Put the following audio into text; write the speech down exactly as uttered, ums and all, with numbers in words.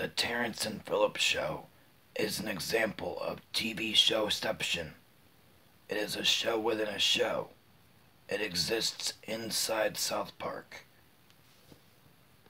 The Terrance and Phillip Show is an example of T V showception. It is a show within a show. It exists inside South Park.